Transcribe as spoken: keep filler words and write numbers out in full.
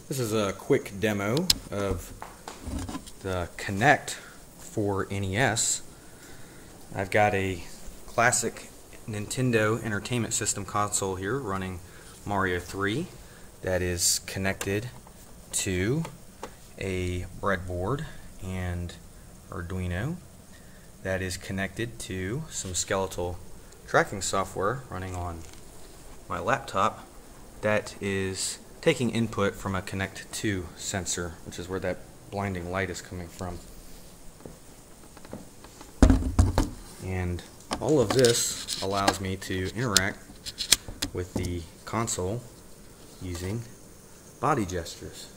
This is a quick demo of the Kinect four N E S. I've got a classic Nintendo Entertainment System console here running Mario three that is connected to a breadboard and Arduino that is connected to some skeletal tracking software running on my laptop that is taking input from a Kinect two sensor, which is where that blinding light is coming from. And all of this allows me to interact with the console using body gestures.